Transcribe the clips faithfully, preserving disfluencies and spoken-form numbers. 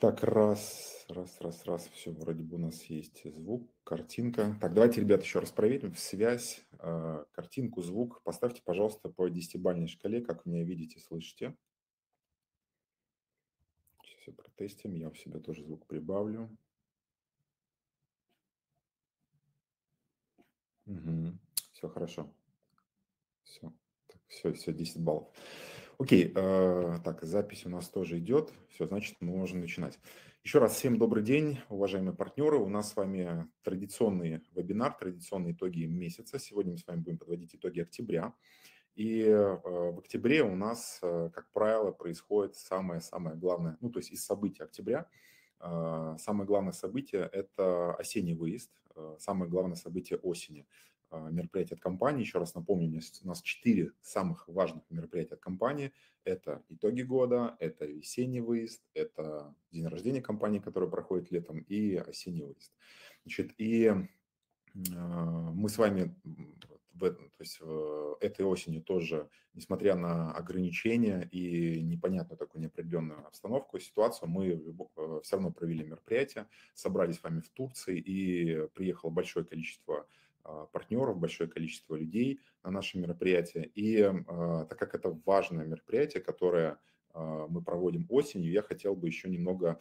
Так, раз, раз, раз, раз, все, вроде бы у нас есть звук, картинка. Так, давайте, ребят, еще раз проверим связь, э, картинку, звук. Поставьте, пожалуйста, по десятибалльной шкале, как вы меня видите, слышите. Сейчас все протестим, я у себя тоже звук прибавлю. Все хорошо. Все, все, все, десять баллов. Окей, э, так, запись у нас тоже идет. Все, значит, мы можем начинать. Еще раз всем добрый день, уважаемые партнеры. У нас с вами традиционный вебинар, традиционные итоги месяца. Сегодня мы с вами будем подводить итоги октября. И э, в октябре у нас, э, как правило, происходит самое-самое главное, ну, то есть из событий октября, э, самое главное событие – это осенний выезд, э, самое главное событие осени. Э, Мероприятие от компании, еще раз напомню, у нас у нас четыре самых важных мероприятия от компании. Это итоги года, это весенний выезд, это день рождения компании, который проходит летом, и осенний выезд. Значит, и мы с вами в, этом- то есть, э, этой осенью тоже, несмотря на ограничения и непонятную такую неопределенную обстановку, ситуацию, мы все равно провели мероприятие, собрались с вами в Турции, и приехало большое количество а, партнеров, большое количество людей на наше мероприятие. И а, так как это важное мероприятие, которое а, мы проводим осенью, я хотел бы еще немного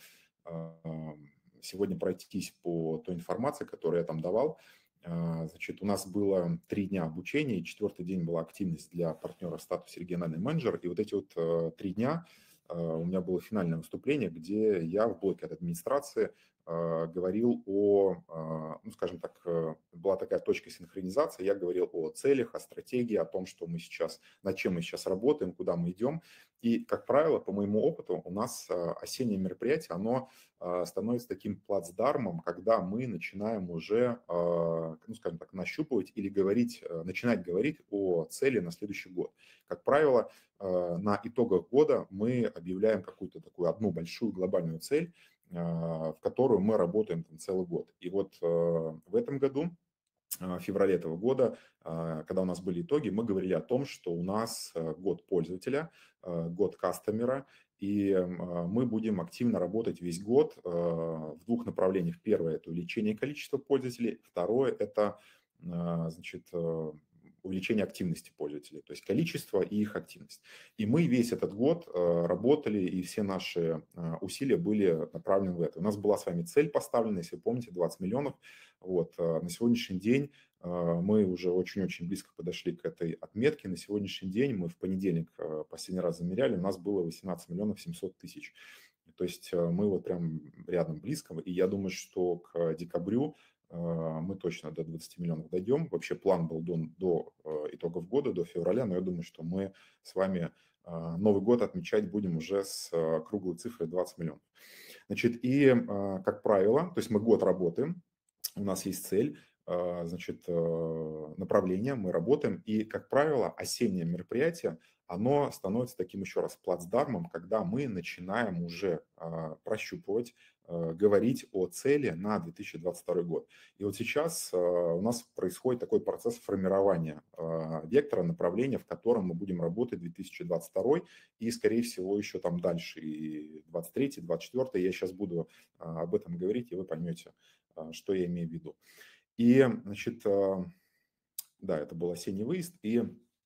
а, сегодня пройтись по той информации, которую я там давал. А, Значит, у нас было три дня обучения, и четвертый день была активность для партнера в статусе региональный менеджер. И вот эти вот э, три дня э, у меня было финальное выступление, где я в блоке от администрации э, говорил о, э, ну, скажем так, э, была такая точка синхронизации, я говорил о целях, о стратегии, о том, что мы сейчас, над чем мы сейчас работаем, куда мы идем. И, как правило, по моему опыту, у нас э, осеннее мероприятие, оно э, становится таким плацдармом, когда мы начинаем уже, э, ну, скажем так, нащупывать или говорить, э, начинать говорить о цели на следующий год. Как правило, э, на итогах года мы объявляем какую-то такую одну большую глобальную цель, э, в которую мы работаем там целый год. И вот э, в этом году, в феврале этого года, когда у нас были итоги, мы говорили о том, что у нас год пользователя, год кастомера, и мы будем активно работать весь год в двух направлениях. Первое – это увеличение количества пользователей, второе – это, значит, увеличение активности пользователей, то есть количество и их активность. И мы весь этот год работали, и все наши усилия были направлены в это. У нас была с вами цель поставлена, если вы помните, двадцать миллионов. Вот. На сегодняшний день мы уже очень-очень близко подошли к этой отметке. На сегодняшний день мы в понедельник последний раз замеряли, у нас было восемнадцать миллионов семьсот тысяч. То есть мы вот прям рядом, близко. И я думаю, что к декабрю мы точно до двадцати миллионов дойдем. Вообще план был до, до итогов года, до февраля, но я думаю, что мы с вами Новый год отмечать будем уже с круглой цифрой двадцать миллионов. Значит, и, как правило, то есть мы год работаем, у нас есть цель, значит, направление, мы работаем, и, как правило, осеннее мероприятие, оно становится таким еще раз плацдармом, когда мы начинаем уже прощупывать, говорить о цели на две тысячи двадцать второй год. И вот сейчас у нас происходит такой процесс формирования вектора, направления, в котором мы будем работать две тысячи двадцать второй и, скорее всего, еще там дальше, и двадцать третий, двадцать четвёртый. Я сейчас буду об этом говорить, и вы поймете, что я имею в виду. И, значит, да, это был осенний выезд, и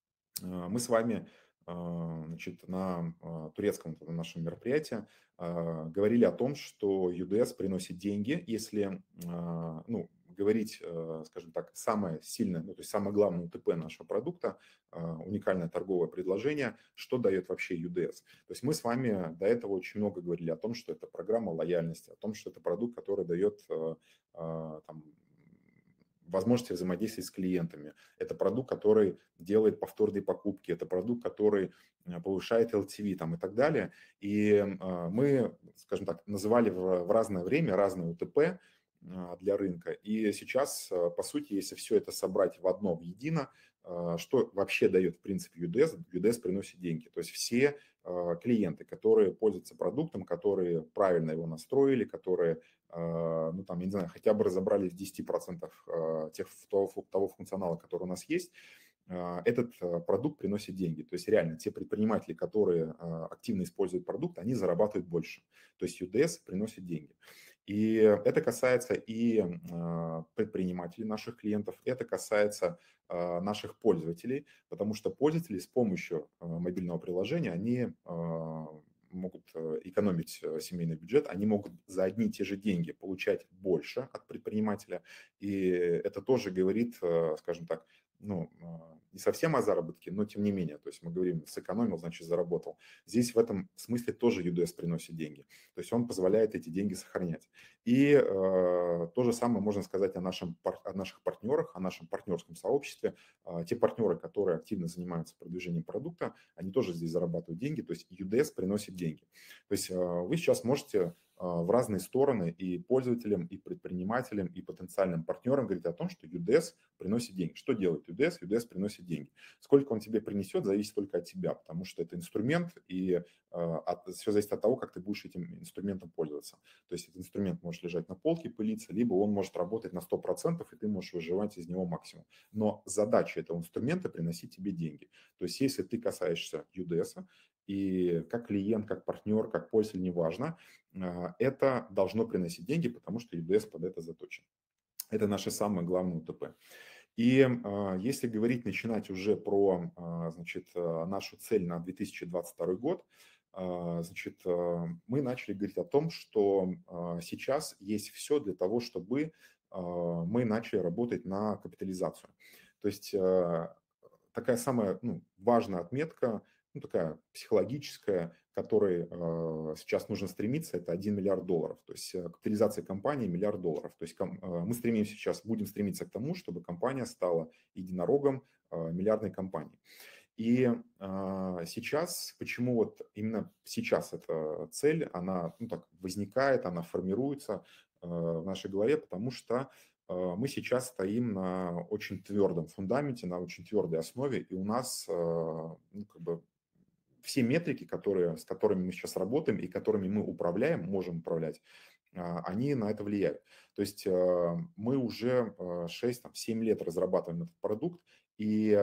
мы с вами, значит, на турецком на нашем мероприятии говорили о том, что ю ди эс приносит деньги, если, ну, говорить, скажем так, самое сильное, ну, то есть самое главное у тэ пэ нашего продукта, уникальное торговое предложение, что дает вообще ю ди эс. То есть мы с вами до этого очень много говорили о том, что это программа лояльности, о том, что это продукт, который дает там возможности взаимодействовать с клиентами. Это продукт, который делает повторные покупки, это продукт, который повышает эл ти ви там, и так далее. И мы, скажем так, называли в разное время разные у тэ пэ для рынка. И сейчас, по сути, если все это собрать в одно, в едино, что вообще дает, в принципе, ю ди эс? ю ди эс приносит деньги. То есть все клиенты, которые пользуются продуктом, которые правильно его настроили, которые, ну, там, я не знаю, хотя бы разобрались в десяти процентах тех, того, того функционала, который у нас есть, этот продукт приносит деньги. То есть реально те предприниматели, которые активно используют продукт, они зарабатывают больше. То есть ю ди эс приносит деньги. И это касается и предпринимателей, наших клиентов, это касается наших пользователей, потому что пользователи с помощью мобильного приложения, они могут экономить семейный бюджет, они могут за одни и те же деньги получать больше от предпринимателя. И это тоже говорит, скажем так, ну, не совсем о заработке, но тем не менее. То есть мы говорим, сэкономил, значит, заработал. Здесь в этом смысле тоже ю ди эс приносит деньги. То есть он позволяет эти деньги сохранять. И э, то же самое можно сказать о, нашем, о наших партнерах, о нашем партнерском сообществе. Э, те партнеры, которые активно занимаются продвижением продукта, они тоже здесь зарабатывают деньги. То есть ю ди эс приносит деньги. То есть э, вы сейчас можете в разные стороны и пользователям, и предпринимателям, и потенциальным партнерам говорить о том, что ю ди эс приносит деньги. Что делает ю ди эс? ю ди эс приносит деньги. Сколько он тебе принесет, зависит только от тебя, потому что это инструмент, и от, все зависит от того, как ты будешь этим инструментом пользоваться. То есть этот инструмент может лежать на полке, пылиться, либо он может работать на сто процентов, и ты можешь выживать из него максимум. Но задача этого инструмента приносить тебе деньги. То есть если ты касаешься ю ди эс, и как клиент, как партнер, как пользователь, неважно, это должно приносить деньги, потому что ю ди эс под это заточен. Это наше самое главное у тэ пэ. И э, если говорить, начинать уже про э, значит, нашу цель на две тысячи двадцать второй год, э, значит, э, мы начали говорить о том, что э, сейчас есть все для того, чтобы э, мы начали работать на капитализацию. То есть э, такая самая ну, важная отметка, ну, такая психологическая, к которой э, сейчас нужно стремиться, это один миллиард долларов. То есть капитализация компании миллиард долларов. То есть ком, э, мы стремимся сейчас, будем стремиться к тому, чтобы компания стала единорогом э, миллиардной компании. И э, сейчас, почему вот именно сейчас эта цель, она ну, так, возникает, она формируется э, в нашей голове, потому что мы сейчас стоим на очень твердом фундаменте, на очень твердой основе, и у нас ну, как бы все метрики, которые, с которыми мы сейчас работаем и которыми мы управляем, можем управлять, они на это влияют. То есть мы уже шесть-семь лет разрабатываем этот продукт, и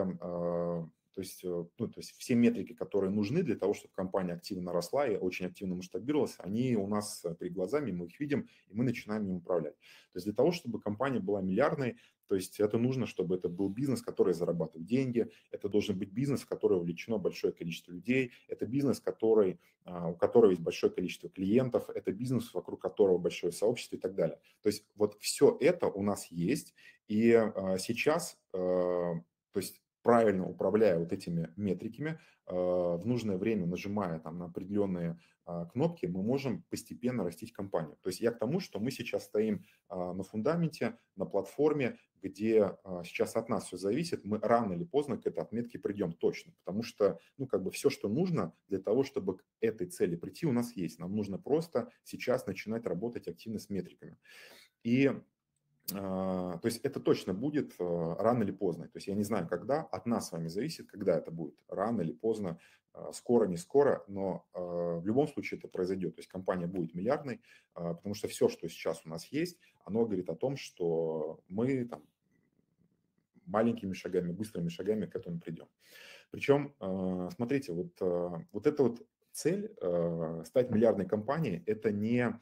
то есть, ну, то есть все метрики, которые нужны для того, чтобы компания активно росла и очень активно масштабировалась, они у нас перед глазами, мы их видим, и мы начинаем им управлять. То есть для того, чтобы компания была миллиардной, то есть это нужно, чтобы это был бизнес, который зарабатывает деньги, это должен быть бизнес, в который вовлечено большое количество людей, это бизнес, который, у которого есть большое количество клиентов, это бизнес, вокруг которого большое сообщество и так далее. То есть вот все это у нас есть, и сейчас, то есть правильно управляя вот этими метриками, в нужное время нажимая там на определенные кнопки, мы можем постепенно растить компанию. То есть я к тому, что мы сейчас стоим на фундаменте, на платформе, где сейчас от нас все зависит, мы рано или поздно к этой отметке придем точно, потому что, ну, как бы все, что нужно для того, чтобы к этой цели прийти, у нас есть. Нам нужно просто сейчас начинать работать активно с метриками. И то есть это точно будет рано или поздно. То есть я не знаю, когда, от нас с вами зависит, когда это будет. Рано или поздно, скоро, не скоро, но в любом случае это произойдет. То есть компания будет миллиардной, потому что все, что сейчас у нас есть, оно говорит о том, что мы там маленькими шагами, быстрыми шагами к этому придем. Причем, смотрите, вот, вот эта вот цель стать миллиардной компанией, это не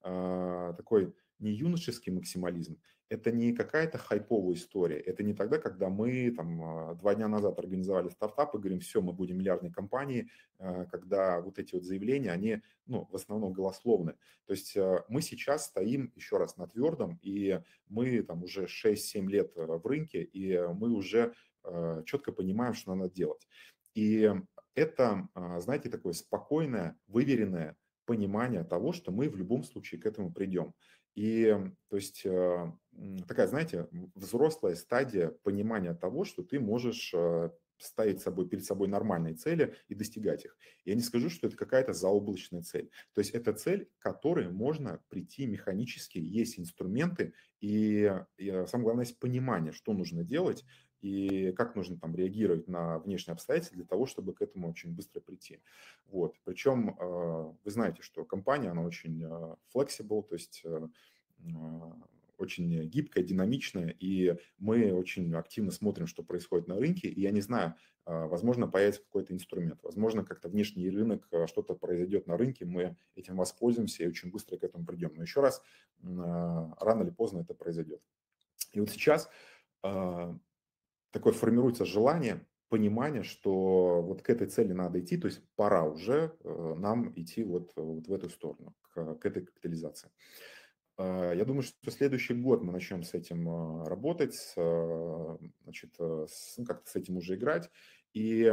такой не юношеский максимализм, это не какая-то хайповая история, это не тогда, когда мы там два дня назад организовали стартап и говорим, все, мы будем миллиардной компанией, когда вот эти вот заявления, они ну, в основном голословны. То есть мы сейчас стоим еще раз на твердом, и мы там уже шесть-семь лет в рынке, и мы уже четко понимаем, что надо делать. И это, знаете, такое спокойное, выверенное понимание того, что мы в любом случае к этому придем. И, то есть, такая, знаете, взрослая стадия понимания того, что ты можешь ставить собой, перед собой нормальные цели и достигать их. Я не скажу, что это какая-то заоблачная цель. То есть это цель, к которой можно прийти механически, есть инструменты, и, и самое главное, есть понимание, что нужно делать, и как нужно там реагировать на внешние обстоятельства для того, чтобы к этому очень быстро прийти. Вот. Причем вы знаете, что компания, она очень flexible, то есть очень гибкая, динамичная, и мы очень активно смотрим, что происходит на рынке, и я не знаю, возможно, появится какой-то инструмент, возможно, как-то внешний рынок, что-то произойдет на рынке, мы этим воспользуемся и очень быстро к этому придем. Но еще раз, рано или поздно это произойдет. И вот сейчас такое формируется желание, понимание, что вот к этой цели надо идти, то есть пора уже нам идти вот, вот в эту сторону, к, к этой капитализации. Я думаю, что следующий год мы начнем с этим работать, значит, с, ну, как-то с этим уже играть. И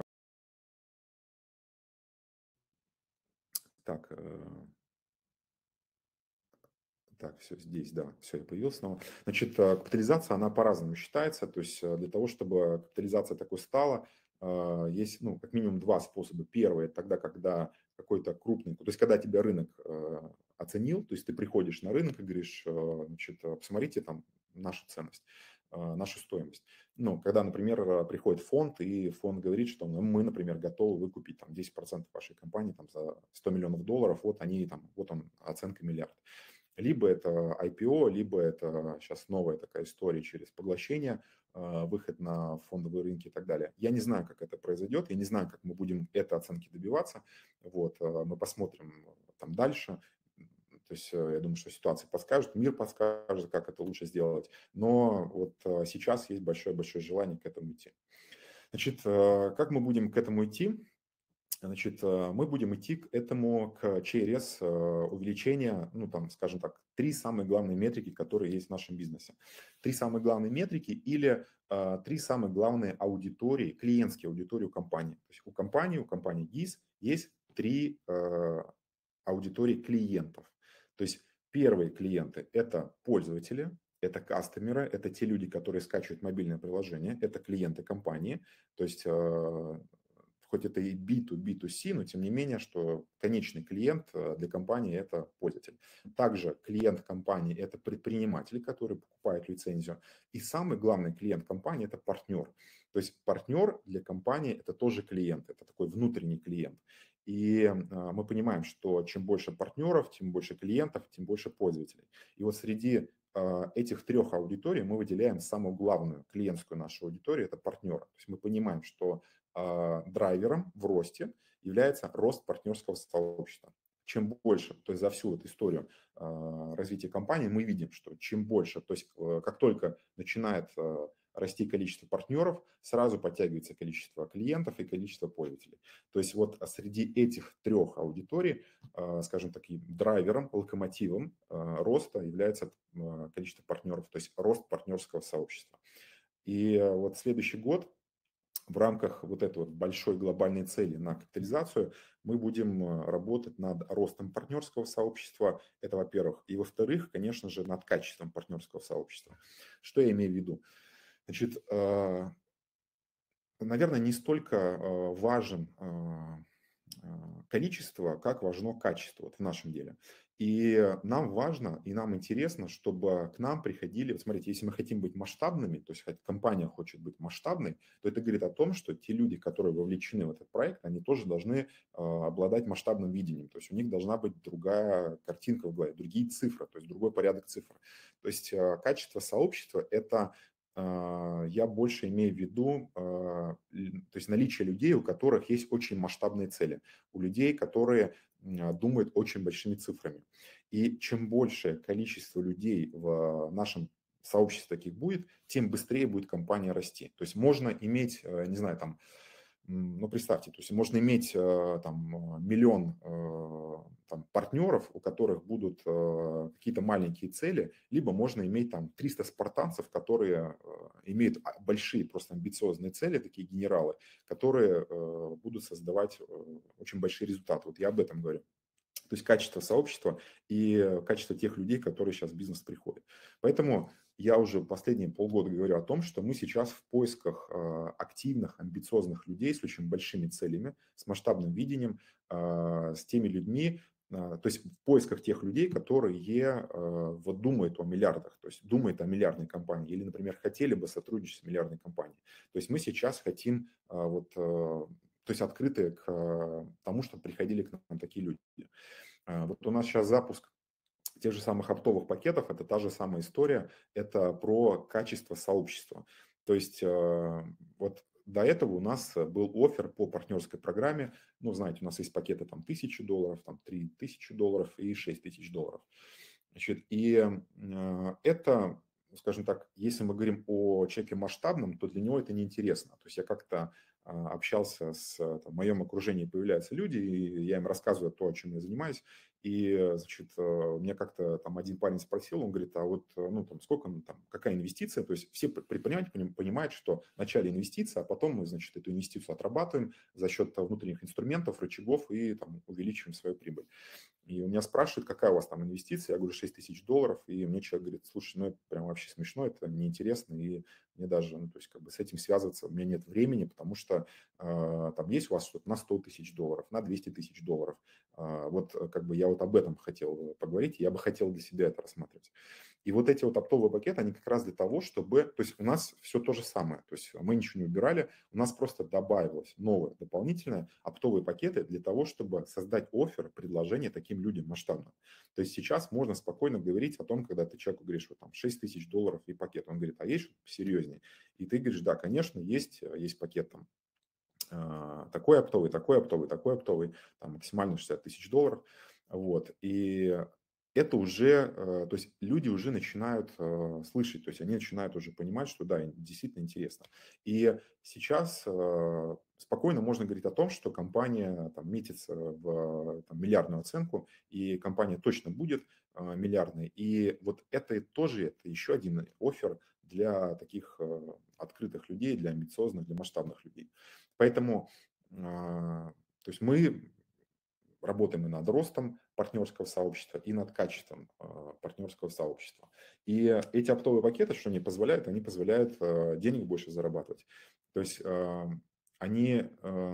так, так, все здесь, да, все, я появился снова. Значит, капитализация, она по-разному считается. То есть для того, чтобы капитализация такой стала, есть, ну, как минимум два способа. Первый – это тогда, когда какой-то крупный, то есть когда тебя рынок оценил, то есть ты приходишь на рынок и говоришь, значит, посмотрите там нашу ценность, нашу стоимость. Ну, когда, например, приходит фонд, и фонд говорит, что ну, мы, например, готовы выкупить там десять процентов вашей компании там, за сто миллионов долларов, вот они там, вот он, оценка миллиард. Либо это ай пи о, либо это сейчас новая такая история через поглощение, выход на фондовые рынки и так далее. Я не знаю, как это произойдет, я не знаю, как мы будем этой оценки добиваться. Вот, мы посмотрим там дальше. То есть я думаю, что ситуация подскажет, мир подскажет, как это лучше сделать. Но вот сейчас есть большое-большое желание к этому идти. Значит, как мы будем к этому идти? Значит, мы будем идти к этому к, через увеличение, ну там, скажем так, три самые главные метрики, которые есть в нашем бизнесе. Три самые главные метрики или uh, три самые главные аудитории, клиентские аудитории у компании. То есть у компании, у компании ГИС есть три uh, аудитории клиентов. То есть первые клиенты – это пользователи, это кастомеры, это те люди, которые скачивают мобильное приложение, это клиенты компании, то есть uh, хоть это и би ту би ту си, но тем не менее, что конечный клиент для компании – это пользователь. Также клиент компании – это предприниматель, который покупает лицензию. И самый главный клиент компании – это партнер. То есть партнер для компании – это тоже клиент, это такой внутренний клиент. И мы понимаем, что чем больше партнеров, тем больше клиентов, тем больше пользователей. И вот среди этих трех аудиторий мы выделяем самую главную клиентскую нашу аудиторию – это партнера. То есть мы понимаем, что драйвером в росте является рост партнерского сообщества. Чем больше, то есть за всю эту историю развития компании мы видим, что чем больше, то есть как только начинает расти количество партнеров, сразу подтягивается количество клиентов и количество пользователей. То есть вот среди этих трех аудиторий, скажем так, драйвером, локомотивом роста является количество партнеров, то есть рост партнерского сообщества. И вот следующий год в рамках вот этой вот большой глобальной цели на капитализацию мы будем работать над ростом партнерского сообщества, это во-первых. И во-вторых, конечно же, над качеством партнерского сообщества. Что я имею в виду? Значит, наверное, не столько важен количество, как важно качество вот в нашем деле. И нам важно, и нам интересно, чтобы к нам приходили, вот смотрите, если мы хотим быть масштабными, то есть компания хочет быть масштабной, то это говорит о том, что те люди, которые вовлечены в этот проект, они тоже должны обладать масштабным видением, то есть у них должна быть другая картинка в голове, другие цифры, то есть другой порядок цифр. То есть качество сообщества – это я больше имею в виду, то есть наличие людей, у которых есть очень масштабные цели, у людей, которые думают очень большими цифрами. И чем большее количество людей в нашем сообществе таких будет, тем быстрее будет компания расти. То есть можно иметь, не знаю, там, ну, представьте, то есть можно иметь там миллион там, партнеров, у которых будут какие-то маленькие цели, либо можно иметь там триста спартанцев, которые имеют большие, просто амбициозные цели, такие генералы, которые будут создавать очень большие результаты. Вот я об этом говорю. То есть качество сообщества и качество тех людей, которые сейчас в бизнес приходят. Поэтому я уже последние полгода говорю о том, что мы сейчас в поисках активных, амбициозных людей с очень большими целями, с масштабным видением, с теми людьми, то есть в поисках тех людей, которые вот думают о миллиардах, то есть думают о миллиардной компании или, например, хотели бы сотрудничать с миллиардной компанией. То есть мы сейчас хотим вот... То есть открыты к тому, чтобы приходили к нам такие люди. Вот у нас сейчас запуск тех же самых оптовых пакетов, это та же самая история, это про качество сообщества. То есть э, вот до этого у нас был оффер по партнерской программе. Ну, знаете, у нас есть пакеты там тысяча долларов, там три тысячи долларов и шесть тысяч долларов. Значит, и э, это, скажем так, если мы говорим о человеке масштабном, то для него это неинтересно. То есть я как-то э, общался с, там, в моем окружении появляются люди, и я им рассказываю то, о чем я занимаюсь, и, э, значит, э, мне как-то там один парень спросил, он говорит, а вот, э, ну, там, сколько, ну, там, какая инвестиция? То есть все предприниматели поним- понимают, что вначале инвестиция, а потом мы, значит, эту инвестицию отрабатываем за счет э, внутренних инструментов, рычагов и там увеличиваем свою прибыль. И у меня спрашивают, какая у вас там инвестиция, я говорю, шесть тысяч долларов, и мне человек говорит, слушай, ну это прям вообще смешно, это неинтересно, и мне даже, ну то есть как бы с этим связываться у меня нет времени, потому что э, там есть у вас что-то на сто тысяч долларов, на двести тысяч долларов. Э, вот э, как бы я вот об этом хотел поговорить, я бы хотел для себя это рассматривать. И вот эти вот оптовые пакеты, они как раз для того, чтобы, то есть у нас все то же самое, то есть мы ничего не убирали, у нас просто добавилось новое, дополнительное оптовые пакеты для того, чтобы создать оффер, предложение таким людям масштабно. То есть сейчас можно спокойно говорить о том, когда ты человеку говоришь, вот там шесть тысяч долларов и пакет, он говорит, а есть что-то посерьезнее? И ты говоришь, да, конечно, есть, есть пакет там а, такой оптовый, такой оптовый, такой оптовый, там максимально шестьдесят тысяч долларов. Вот. И это уже, э, то есть люди уже начинают э, слышать, то есть они начинают уже понимать, что да, им действительно интересно. И сейчас э, спокойно можно говорить о том, что компания там метится в там, миллиардную оценку, и компания точно будет э, миллиардной. И вот это тоже это еще один оффер для таких э, открытых людей, для амбициозных, для масштабных людей. Поэтому а, то есть мы работаем и над ростом партнерского сообщества, и над качеством а, партнерского сообщества. И эти оптовые пакеты, что они позволяют? Они позволяют а, денег больше зарабатывать. То есть а, они а,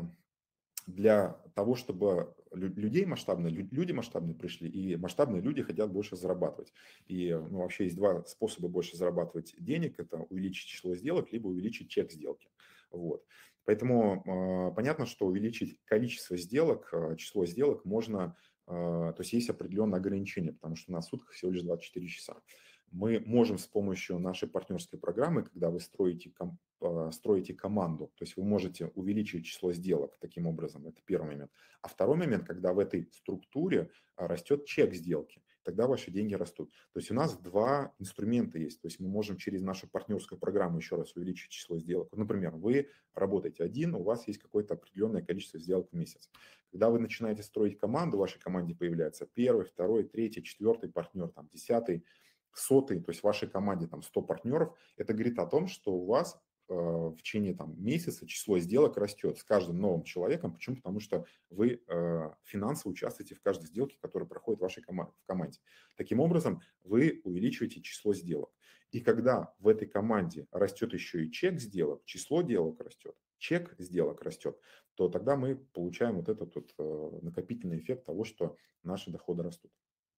для того, чтобы лю- людей масштабные, лю- люди масштабные пришли, и масштабные люди хотят больше зарабатывать. И ну, вообще есть два способа больше зарабатывать денег. Это увеличить число сделок, либо увеличить чек сделки. Вот. Поэтому э, понятно, что увеличить количество сделок, э, число сделок можно, э, то есть есть определенные ограничения, потому что на сутках всего лишь двадцать четыре часа. Мы можем с помощью нашей партнерской программы, когда вы строите ком- а, строите команду, то есть вы можете увеличить число сделок таким образом, это первый момент. А второй момент, когда в этой структуре а, растет чек сделки, тогда ваши деньги растут. То есть у нас два инструмента есть, то есть мы можем через нашу партнерскую программу еще раз увеличить число сделок. Например, вы работаете один, у вас есть какое-то определенное количество сделок в месяц. Когда вы начинаете строить команду, в вашей команде появляется первый, второй, третий, четвертый партнер, там, десятый, сотый, то есть в вашей команде там сто партнеров, это говорит о том, что у вас э, в течение там, месяца число сделок растет с каждым новым человеком. Почему? Потому что вы э, финансово участвуете в каждой сделке, которая проходит в вашей кома- в команде. Таким образом, вы увеличиваете число сделок. И когда в этой команде растет еще и чек сделок, число сделок растет, чек сделок растет, то тогда мы получаем вот этот вот э, накопительный эффект того, что наши доходы растут.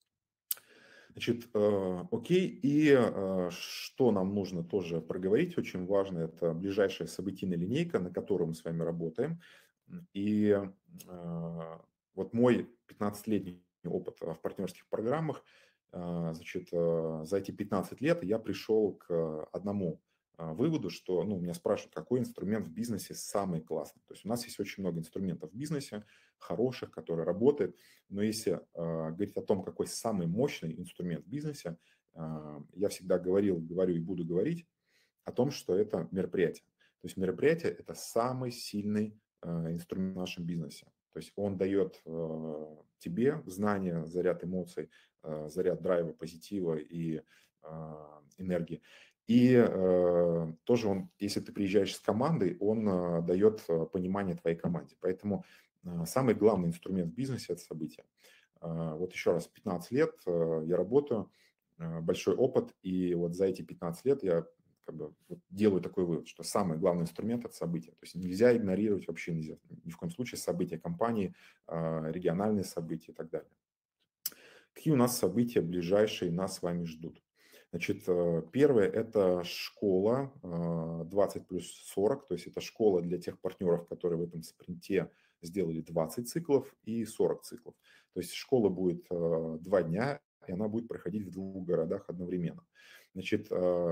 Значит, э, окей, и э, что нам нужно тоже проговорить, очень важно, это ближайшая событийная линейка, на которой мы с вами работаем. И э, вот мой пятнадцатилетний опыт в партнерских программах, э, значит, э, за эти пятнадцать лет я пришел к одному э, выводу, что, ну, меня спрашивают, какой инструмент в бизнесе самый классный. То есть у нас есть очень много инструментов в бизнесе, хороших, которые работают, но если э, говорить о том, какой самый мощный инструмент в бизнесе, э, я всегда говорил, говорю и буду говорить о том, что это мероприятие. То есть мероприятие – это самый сильный э, инструмент в нашем бизнесе. То есть он дает э, тебе знания, заряд эмоций, э, заряд драйва, позитива и э, энергии. И э, тоже он, если ты приезжаешь с командой, он э, дает э, понимание твоей команде. Поэтому э, самый главный инструмент в бизнесе – это событие. Э, вот еще раз, пятнадцать лет э, я работаю, э, большой опыт, и вот за эти пятнадцать лет я как бы вот делаю такой вывод, что самый главный инструмент – это события. То есть нельзя игнорировать, вообще нельзя, ни в коем случае события компании, э, региональные события и так далее. Какие у нас события ближайшие нас с вами ждут? Значит, э, первое – это школа э, двадцать плюс сорок, то есть это школа для тех партнеров, которые в этом спринте сделали двадцать циклов и сорок циклов. То есть школа будет э, два дня, и она будет проходить в двух городах одновременно. Значит,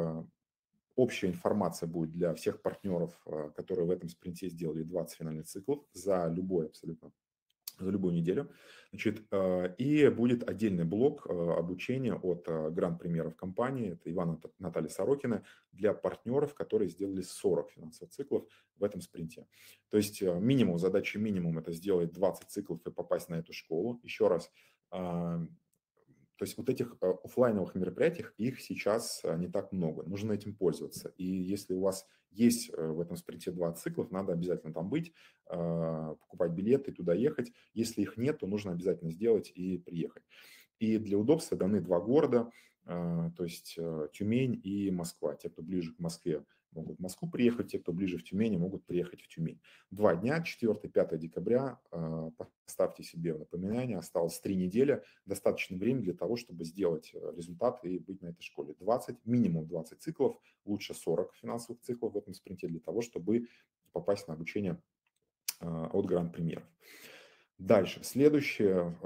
общая информация будет для всех партнеров, которые в этом спринте сделали двадцать финальных циклов за любой абсолютно за любую неделю. Значит, и будет отдельный блок обучения от гранд-премьеров компании, это Ивана Наталья Сорокина, для партнеров, которые сделали сорок финансовых циклов в этом спринте. То есть минимум, задача минимум это сделать двадцать циклов и попасть на эту школу. Еще раз, то есть вот этих офлайновых мероприятий, их сейчас не так много, нужно этим пользоваться. И если у вас есть в этом спринте двадцать циклов, надо обязательно там быть, покупать билеты, туда ехать. Если их нет, то нужно обязательно сделать и приехать. И для удобства даны два города, то есть Тюмень и Москва. Те, кто ближе к Москве, могут в Москву приехать, те, кто ближе в Тюмени, могут приехать в Тюмень. Два дня, четвёртое-пятое декабря, поставьте себе в напоминание, осталось три недели, достаточно времени для того, чтобы сделать результат и быть на этой школе. двадцать, минимум двадцать циклов, лучше сорок финансовых циклов в этом спринте для того, чтобы попасть на обучение от гранд-премьеров. Дальше, следующее,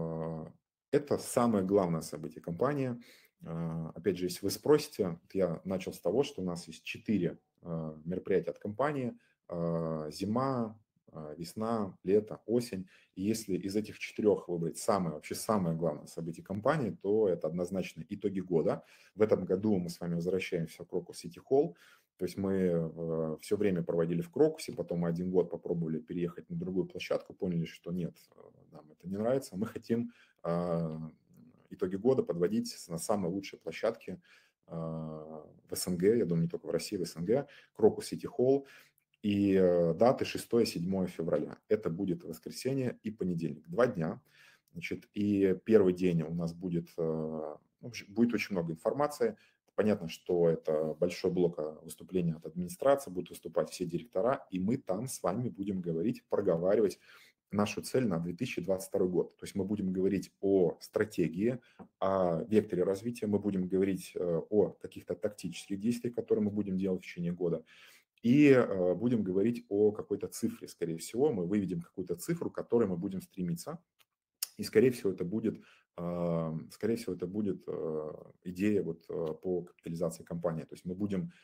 это самое главное событие компании. Опять же, если вы спросите, я начал с того, что у нас есть четыре мероприятия от компании: зима, весна, лето, осень. И если из этих четырех выбрать самое, вообще самое главное событие компании, то это однозначно итоги года. В этом году мы с вами возвращаемся в Крокус Сити Холл. То есть мы все время проводили в Крокусе, потом мы один год попробовали переехать на другую площадку, поняли, что нет, нам это не нравится. Мы хотим итоги года подводить на самой лучшей площадке в СНГ, я думаю, не только в России, в СНГ, Крокус Сити Холл. И даты шестое-седьмое февраля. Это будет воскресенье и понедельник. Два дня. Значит, и первый день у нас будет, будет очень много информации. Понятно, что это большой блок выступления от администрации, будут выступать все директора, и мы там с вами будем говорить, проговаривать нашу цель на две тысячи двадцать второй год. То есть мы будем говорить о стратегии, о векторе развития, мы будем говорить о каких-то тактических действиях, которые мы будем делать в течение года. И будем говорить о какой-то цифре, скорее всего. Мы выведем какую-то цифру, к которой мы будем стремиться. И, скорее всего, это будет, скорее всего, это будет идея вот по капитализации компании. То есть мы будем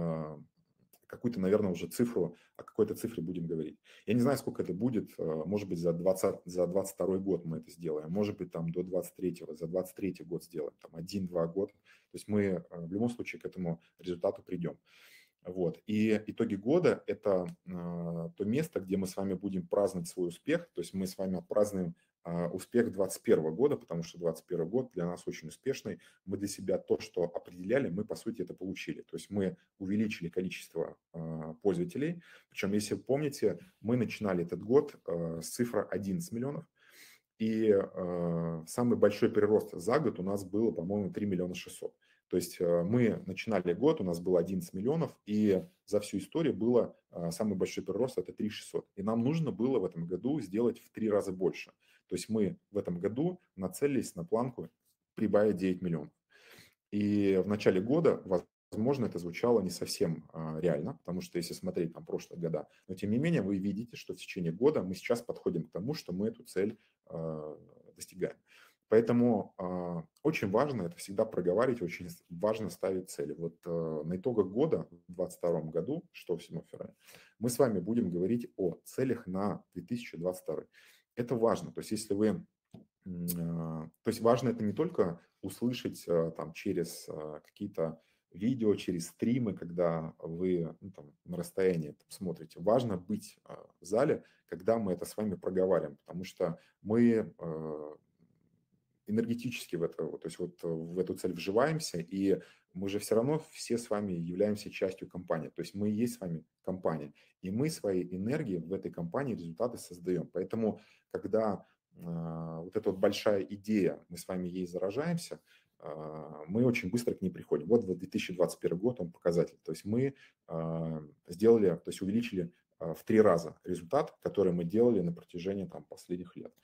какую-то, наверное, уже цифру, о какой-то цифре будем говорить. Я не знаю, сколько это будет, может быть, за двадцать, за двадцать второй год мы это сделаем, может быть, там до двадцать третьего, за двадцать третий год сделаем, там один-два года. То есть мы в любом случае к этому результату придем. Вот. И итоги года – это э, то место, где мы с вами будем праздновать свой успех. То есть мы с вами отпразднуем э, успех двадцать первого года, потому что двадцать первый год для нас очень успешный. Мы для себя то, что определяли, мы, по сути, это получили. То есть мы увеличили количество э, пользователей. Причем, если вы помните, мы начинали этот год э, с цифры одиннадцать миллионов. И э, самый большой прирост за год у нас было, по-моему, три миллиона шестьсот. То есть мы начинали год, у нас было одиннадцать миллионов, и за всю историю было самый большой прирост – это три тысячи шестьсот. И нам нужно было в этом году сделать в три раза больше. То есть мы в этом году нацелились на планку прибавить девять миллионов. И в начале года, возможно, это звучало не совсем реально, потому что если смотреть там прошлые года, но тем не менее вы видите, что в течение года мы сейчас подходим к тому, что мы эту цель достигаем. Поэтому э, очень важно это всегда проговаривать, очень важно ставить цели. Вот э, на итогах года, в двадцать втором году, шестого-седьмого февраля, мы с вами будем говорить о целях на две тысячи двадцать второй. Это важно. То есть если вы... Э, то есть важно это не только услышать э, там, через э, какие-то видео, через стримы, когда вы ну, там, на расстоянии там, смотрите. Важно быть э, в зале, когда мы это с вами проговариваем, потому что мы... Э, энергетически в это, то есть вот в эту цель вживаемся, и мы же все равно все с вами являемся частью компании, то есть мы и есть с вами компания, и мы своей энергией в этой компании результаты создаем. Поэтому, когда э, вот эта вот большая идея, мы с вами ей заражаемся, э, мы очень быстро к ней приходим. Вот две тысячи двадцать первый год, он показатель. То есть мы э, сделали, то есть увеличили э, в три раза результат, который мы делали на протяжении там, последних лет.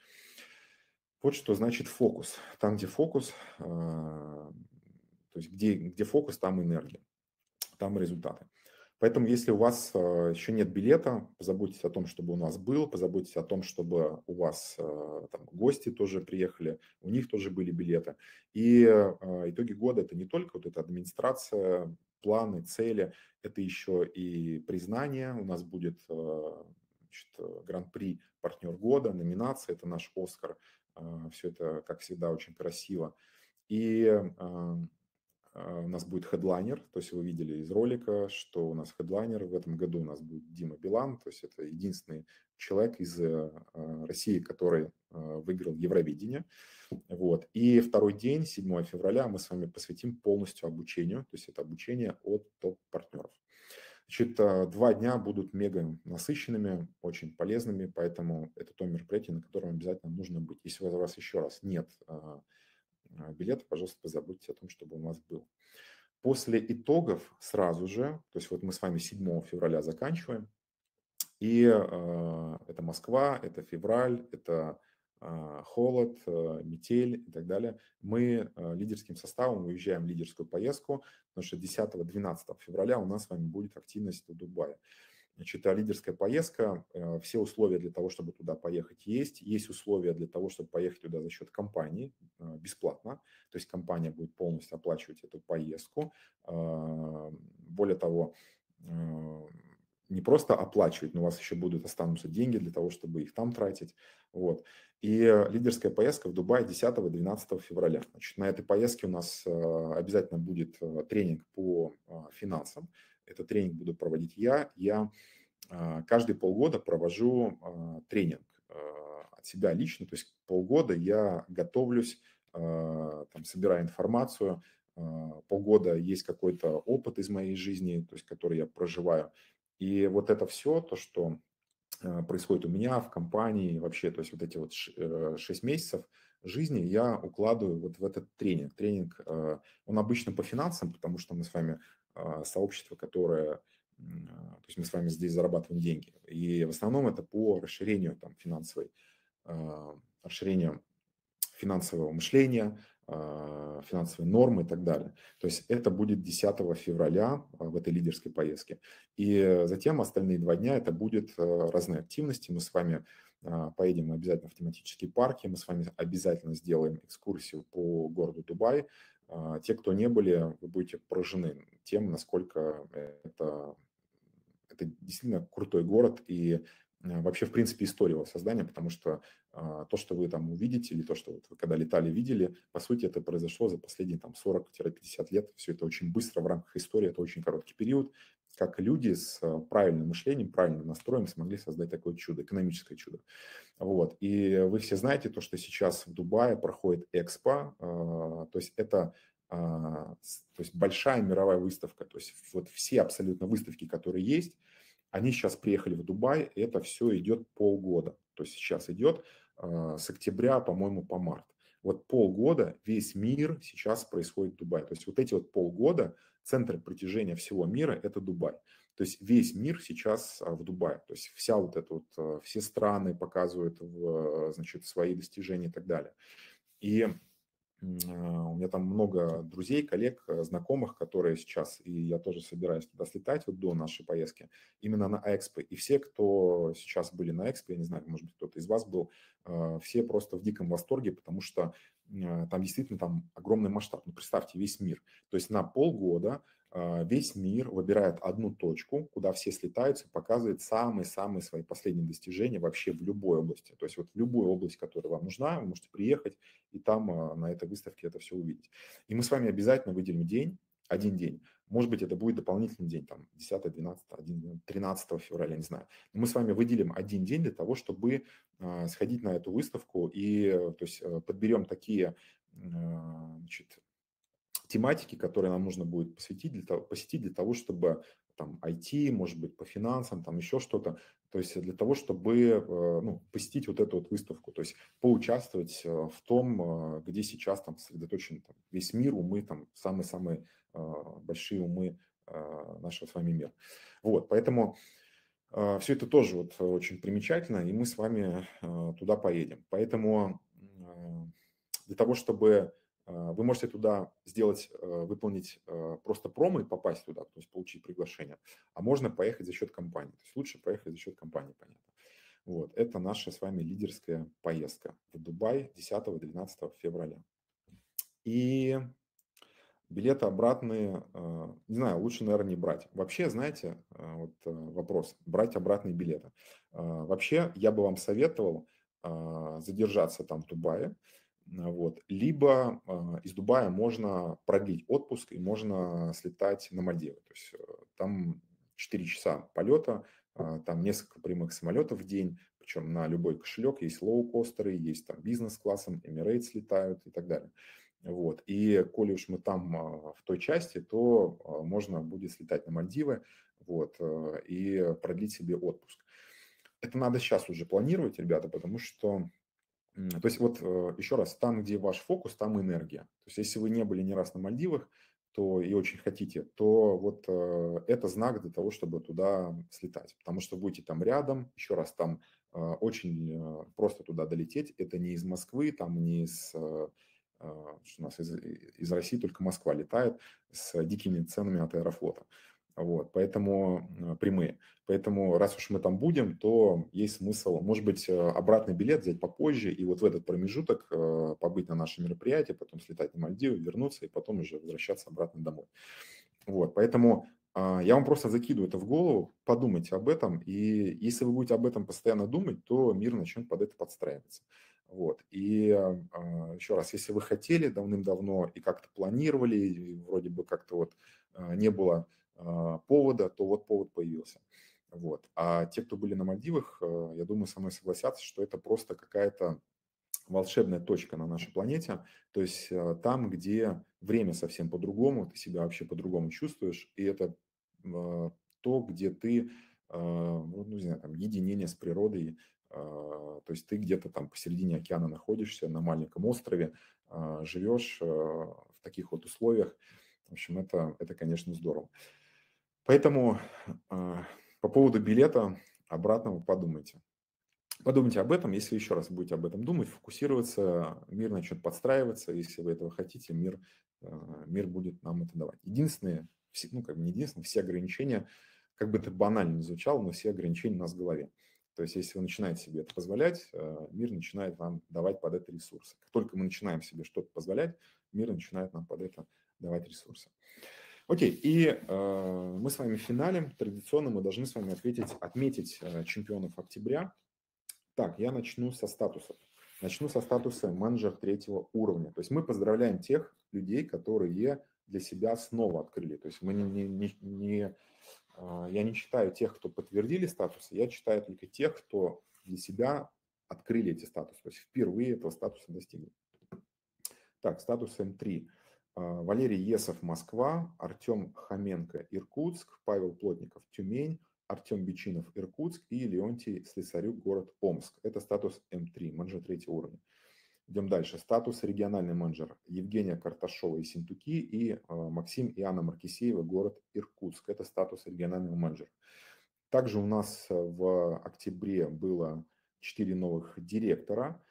Вот что значит фокус. Там, где фокус, то есть где, где фокус, там энергия, там результаты. Поэтому, если у вас э, еще нет билета, позаботьтесь о том, чтобы у нас был, позаботьтесь о том, чтобы у вас э, там, гости тоже приехали, у них тоже были билеты. И э, итоги года – это не только вот эта администрация, планы, цели, это еще и признание. У нас будет э, значит, э, гран-при «Партнер года», номинация, это наш «Оскар». Э, Все это, как всегда, очень красиво. И э, э, у нас будет хедлайнер, то есть вы видели из ролика, что у нас хедлайнер. В этом году у нас будет Дима Билан, то есть это единственный человек из э, России, который э, выиграл Евровидение. Вот. И второй день, седьмого февраля, мы с вами посвятим полностью обучению, то есть это обучение от топ-партнеров. Значит, э, два дня будут мега насыщенными, очень полезными, поэтому это то мероприятие, на котором обязательно нужно быть. Если у вас еще раз нет э, билета, пожалуйста, позаботьтесь о том, чтобы у вас был. После итогов сразу же, то есть вот мы с вами седьмого февраля заканчиваем, и э, это Москва, это февраль, это э, холод, э, метель и так далее. Мы э, лидерским составом уезжаем в лидерскую поездку, потому что десятого-двенадцатого февраля у нас с вами будет активность в Дубае. Значит, а лидерская поездка, э, все условия для того, чтобы туда поехать, есть. Есть условия для того, чтобы поехать туда за счет компании э, бесплатно. То есть компания будет полностью оплачивать эту поездку. Э, Более того, э, не просто оплачивать, но у вас еще будут останутся деньги для того, чтобы их там тратить. Вот. И э, лидерская поездка в Дубай десятого-двенадцатого февраля. Значит, на этой поездке у нас э, обязательно будет э, тренинг по э, финансам. Этот тренинг буду проводить я. Я э, каждые полгода провожу э, тренинг э, от себя лично. То есть полгода я готовлюсь, э, там, собираю информацию. Э, полгода есть какой-то опыт из моей жизни, то есть, который я проживаю. И вот это все, то, что э, происходит у меня в компании вообще, то есть вот эти вот шесть месяцев жизни я укладываю вот в этот тренинг. Тренинг, э, он обычно по финансам, потому что мы с вами э, сообщество, которое, м, э, то есть мы с вами здесь зарабатываем деньги. И в основном это по расширению там финансовой, э, расширению финансового мышления, а, финансовые нормы и так далее. То есть это будет десятого февраля а, в этой лидерской поездке. И затем остальные два дня это будет а, разные активности. Мы с вами а, поедем обязательно в тематические парки, мы с вами обязательно сделаем экскурсию по городу Дубай. А, Те, кто не были, вы будете поражены тем, насколько это, это действительно крутой город и а, вообще, в принципе, история его создания, потому что а, то, что вы там увидите, или то, что вот вы когда летали, видели, по сути, это произошло за последние там сорок-пятьдесят лет. Все это очень быстро в рамках истории, это очень короткий период, как люди с а, правильным мышлением, правильным настроем смогли создать такое чудо, экономическое чудо. Вот. И вы все знаете то, что сейчас в Дубае проходит Экспо, а, то есть это а, с- то есть большая мировая выставка, то есть вот все абсолютно выставки, которые есть, они сейчас приехали в Дубай, и это все идет полгода. То есть сейчас идет э, с октября, по-моему, по март. Вот полгода весь мир сейчас происходит в Дубае. То есть вот эти вот полгода центр притяжения всего мира – это Дубай. То есть весь мир сейчас а, в Дубае. То есть вся вот эта вот, э, все страны показывают в, э, значит, свои достижения и так далее. И М, а, у меня там много друзей, коллег, э, знакомых, которые сейчас, и я тоже собираюсь туда слетать вот до нашей поездки, именно на Экспо. И все, кто сейчас были на Экспо, я не знаю, может быть, кто-то из вас был, э, все просто в диком восторге, потому что э, там действительно там огромный масштаб. Ну, представьте, весь мир. То есть на полгода э, весь мир выбирает одну точку, куда все слетаются, показывает самые-самые свои последние достижения вообще в любой области. То есть вот в любую область, которая вам нужна, вы можете приехать, и там а, на этой выставке это все увидеть. И мы с вами обязательно выделим день, один день. Может быть, это будет дополнительный день, там, десятого, двенадцатого, тринадцатого февраля, не знаю. Но мы с вами выделим один день для того, чтобы э, сходить на эту выставку и, э, то есть, э, подберем такие, э, значит, тематики, которые нам нужно будет посвятить для того, посетить для того, чтобы там ай ти, может быть, по финансам, там еще что-то, то есть для того, чтобы э, ну, посетить вот эту вот выставку, то есть поучаствовать э, в том, э, где сейчас там сосредоточен там, весь мир, умы, там самые-самые э, большие умы э, нашего с вами мира. Вот, поэтому все это тоже вот очень примечательно, и мы с вами э, туда поедем. Поэтому э, для того, чтобы Вы можете туда сделать, выполнить просто промо и попасть туда, то есть получить приглашение, а можно поехать за счет компании. То есть лучше поехать за счет компании, понятно. Вот, это наша с вами лидерская поездка в Дубай десятого-двенадцатого февраля. И билеты обратные, не знаю, лучше, наверное, не брать. Вообще, знаете, вот вопрос, брать обратные билеты. Вообще, я бы вам советовал задержаться там в Дубае, вот. Либо из Дубая можно продлить отпуск и можно слетать на Мальдивы. То есть там четыре часа полета, там несколько прямых самолетов в день, причем на любой кошелек, есть лоукостеры, есть там бизнес-классом, Emirates летают и так далее. Вот. И коли уж мы там в той части, то можно будет слетать на Мальдивы, вот, и продлить себе отпуск. Это надо сейчас уже планировать, ребята, потому что, то есть вот еще раз, там, где ваш фокус, там энергия. То есть если вы не были ни раз на Мальдивах, то и очень хотите, то вот это знак для того, чтобы туда слетать. Потому что будете там рядом, еще раз, там очень просто туда долететь. Это не из Москвы, там не из... У нас из, из России только Москва летает с дикими ценами от Аэрофлота. Вот, поэтому прямые. Поэтому раз уж мы там будем, то есть смысл, может быть, обратный билет взять попозже и вот в этот промежуток побыть на нашем мероприятии, потом слетать на Мальдивы, вернуться и потом уже возвращаться обратно домой. Вот, поэтому я вам просто закидываю это в голову, подумайте об этом, и если вы будете об этом постоянно думать, то мир начнет под это подстраиваться. Вот. И еще раз, если вы хотели давным-давно и как-то планировали, и вроде бы как-то вот не было повода, то вот повод появился. Вот. А те, кто были на Мальдивах, я думаю, со мной согласятся, что это просто какая-то волшебная точка на нашей планете, то есть там, где время совсем по-другому, ты себя вообще по-другому чувствуешь, и это то, где ты, ну, не знаю, там, единение с природой, то есть ты где-то там посередине океана находишься, на маленьком острове, живешь в таких вот условиях, в общем, это, это, конечно, здорово. Поэтому по поводу билета обратного подумайте. Подумайте об этом, если еще раз будете об этом думать, фокусироваться, мир начнет подстраиваться, если вы этого хотите, мир, мир будет нам это давать. Единственное, ну как бы не единственное, все ограничения, как бы это банально не звучало, но все ограничения у нас в голове. То есть если вы начинаете себе это позволять, мир начинает вам давать под это ресурсы. Как только мы начинаем себе что-то позволять, мир начинает нам под это давать ресурсы. Окей, и э, мы с вами в финале. Традиционно мы должны с вами ответить, отметить э, чемпионов октября. Так, я начну со статусов. Начну со статуса менеджер третьего уровня. То есть мы поздравляем тех людей, которые для себя снова открыли. То есть мы не, не, не, не, я не читаю тех, кто подтвердили статусы, я читаю только тех, кто для себя открыли эти статусы. То есть впервые этого статуса достигли. Так, статус эм три. Валерий Есов, Москва, Артем Хоменко, Иркутск, Павел Плотников, Тюмень, Артем Бичинов, Иркутск и Леонтий Слесарюк, город Омск. Это статус эм три, менеджер третьего уровня. Идем дальше. Статус региональный менеджер. Евгения Карташова и Синтуки и Максим и Анна Маркисеева, город Иркутск. Это статус регионального менеджера. Также у нас в октябре было четыре новых директора.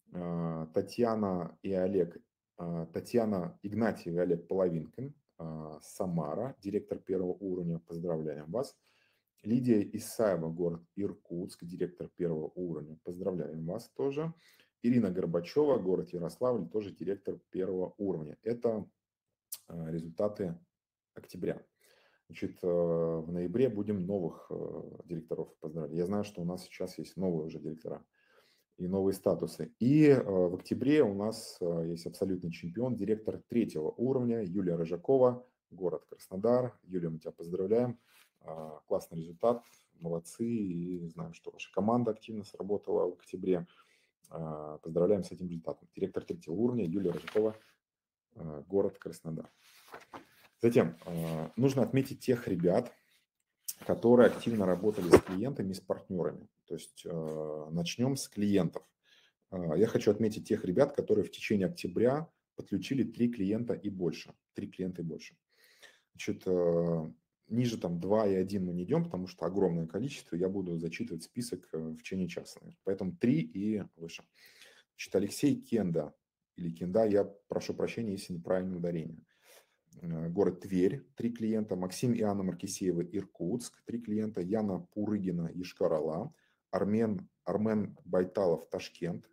Татьяна и Олег, Татьяна Игнатьева и Олег Половинкин, Самара, директор первого уровня, поздравляем вас. Лидия Исаева, город Иркутск, директор первого уровня, поздравляем вас тоже. Ирина Горбачева, город Ярославль, тоже директор первого уровня. Это результаты октября. Значит, в ноябре будем новых директоров поздравлять. Я знаю, что у нас сейчас есть новые уже директора и новые статусы. И в октябре у нас есть абсолютный чемпион, директор третьего уровня Юлия Рыжакова, город Краснодар. Юлия, мы тебя поздравляем. Классный результат, молодцы. И знаю, что ваша команда активно сработала в октябре. Поздравляем с этим результатом. Директор третьего уровня Юлия Рыжакова, город Краснодар. Затем нужно отметить тех ребят, которые активно работали с клиентами, с партнерами. То есть э, начнем с клиентов. Э, я хочу отметить тех ребят, которые в течение октября подключили три клиента и больше. Три клиента и больше. Значит, э, ниже там два и один мы не идем, потому что огромное количество. Я буду зачитывать список в течение часа. Поэтому три и выше. Значит, Алексей Кенда, или Кинда, я прошу прощения, если неправильное ударение. Город Тверь, три клиента, Максим и Анна Маркисеева, Иркутск, три клиента, Яна Пурыгина, Йошкар-Ола, Армен, Армен Байталов, Ташкент,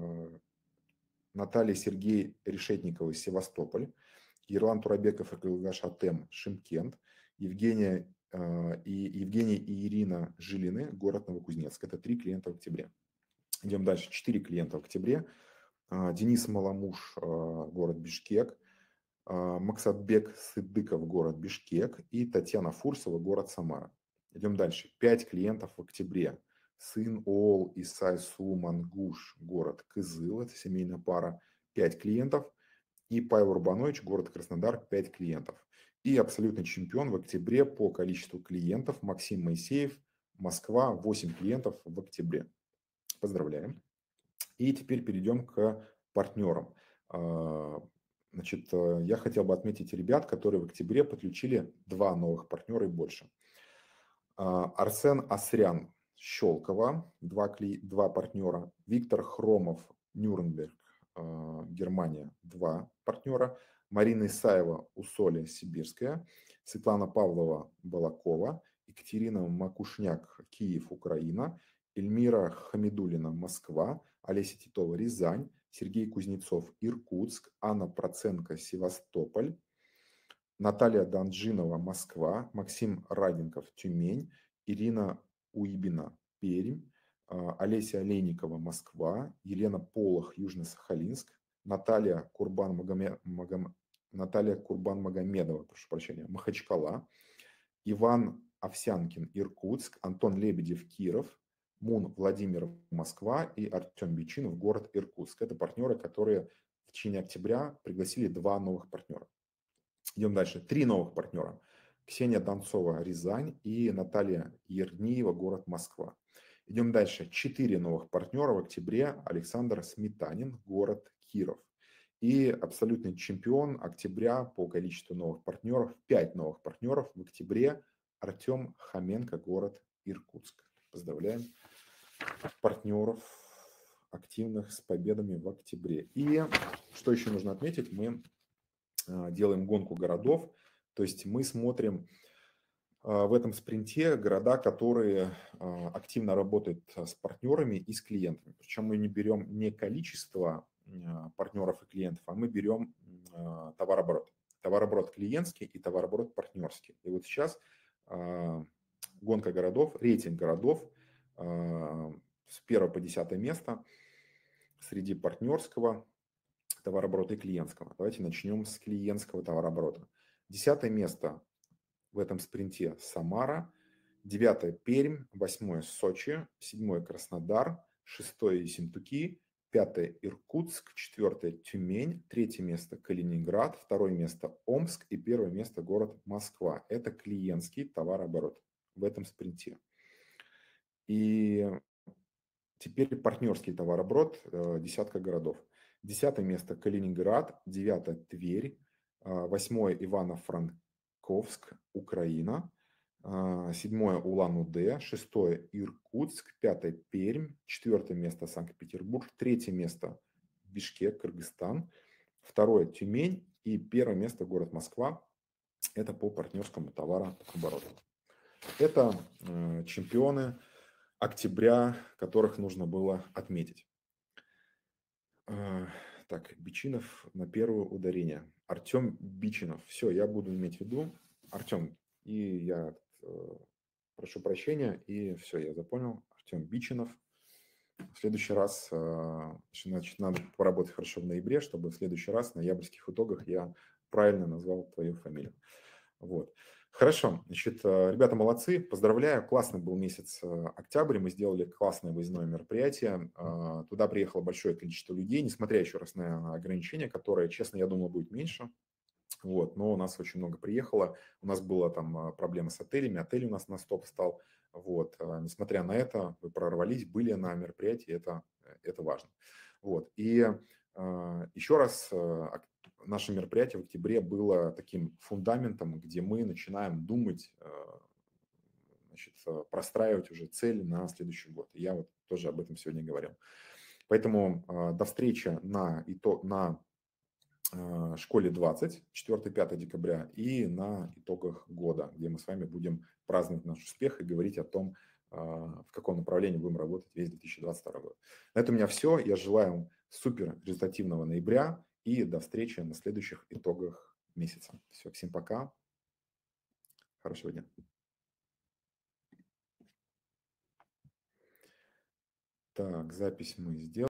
Наталья Сергей Решетникова, Севастополь, Ерлан Турабеков и Кылгаш Атем, Шымкент, Евгения и Евгений и Ирина Жилины, город Новокузнецк. Это три клиента в октябре. Идем дальше. Четыре клиента в октябре. Денис Маламуш, город Бишкек, Максатбек Сыдыков, город Бишкек, и Татьяна Фурсова, город Самара. Идем дальше. Пять клиентов в октябре. Сын Оол Исай Су Мангуш, город Кызыл, это семейная пара, пять клиентов. И Павел Рубанович, город Краснодар, пять клиентов. И абсолютный чемпион в октябре по количеству клиентов Максим Моисеев, Москва, восемь клиентов в октябре. Поздравляем. И теперь перейдем к партнерам. Значит, я хотел бы отметить ребят, которые в октябре подключили два новых партнера и больше. Арсен Асрян, Щелково, два, два партнера. Виктор Хромов, Нюрнберг, Германия, два партнера. Марина Исаева, Усолье, Сибирская. Светлана Павлова, Балакова. Екатерина Макушняк, Киев, Украина. Эльмира Хамидулина, Москва. Олеся Титова, Рязань. Сергей Кузнецов, Иркутск. Анна Проценко, Севастополь. Наталья Данжинова, Москва. Максим Раденков, Тюмень. Ирина Уибина, Пермь. Олеся Олейникова, Москва. Елена Полох, Южно-Сахалинск. Наталья Курбан, Магомед... Магом... Наталья Курбан Магомедова, прошу прощения, Махачкала. Иван Овсянкин, Иркутск. Антон Лебедев, Киров. Мун Владимир, Москва. И Артем Бичинов, город Иркутск. Это партнеры, которые в течение октября пригласили два новых партнера. Идем дальше. Три новых партнера. Ксения Донцова, Рязань, и Наталья Ерниева, город Москва. Идем дальше. Четыре новых партнера в октябре. Александр Сметанин, город Киров. И абсолютный чемпион октября по количеству новых партнеров. Пять новых партнеров в октябре. Артем Хоменко, город Иркутск. Поздравляем партнеров активных с победами в октябре. И что еще нужно отметить, мы делаем гонку городов, то есть мы смотрим в этом спринте города, которые активно работают с партнерами и с клиентами. Причем мы не берем не количество партнеров и клиентов, а мы берем товарооборот. Товарооборот клиентский и товарооборот партнерский. И вот сейчас гонка городов, рейтинг городов с первого по десятое место среди партнерского товарооборота и клиентского. Давайте начнем с клиентского товарооборота. Десятое место в этом спринте Самара, девятое Пермь, восьмое Сочи, седьмое Краснодар, шестое Ессентуки, пятое Иркутск, четвертое Тюмень, третье место Калининград, второе место Омск и первое место город Москва. Это клиентский товарооборот в этом спринте. И теперь партнерский товарооборот, десятка городов. Десятое место Калининград, девятое Тверь, восьмое Ивано-Франковск, Украина, седьмое Улан-Удэ, шестое Иркутск, пятое Пермь, четвертое место Санкт-Петербург, третье место Бишкек, Кыргызстан, второе Тюмень и первое место город Москва. Это по партнерскому товарообороту. Это чемпионы октября, которых нужно было отметить. Так, Бичинов на первое ударение. Артем Бичинов. Все, я буду иметь в виду. Артем, и я э, прошу прощения, и все, я запомнил. Артем Бичинов. В следующий раз, э, значит, надо поработать хорошо в ноябре, чтобы в следующий раз в ноябрьских итогах я правильно назвал твою фамилию. Вот. Хорошо, значит, ребята молодцы, поздравляю, классный был месяц октябрь, мы сделали классное выездное мероприятие, туда приехало большое количество людей, несмотря еще раз на ограничения, которые, честно, я думал, будет меньше, вот, но у нас очень много приехало, у нас была там проблема с отелями, отель у нас на стоп стал, вот, несмотря на это, вы прорвались, были на мероприятии, это, это важно, вот, и еще раз, наше мероприятие в октябре было таким фундаментом, где мы начинаем думать, значит, простраивать уже цели на следующий год. Я вот тоже об этом сегодня говорил. Поэтому э, до встречи на, ито, на э, школе двадцать, четвёртого-пятого декабря, и на итогах года, где мы с вами будем праздновать наш успех и говорить о том, э, в каком направлении будем работать весь две тысячи двадцать второй год. На этом у меня все. Я желаю вам супер результативного ноября и до встречи на следующих итогах месяца. Все, всем пока. Хорошего дня. Так, запись мы сделали.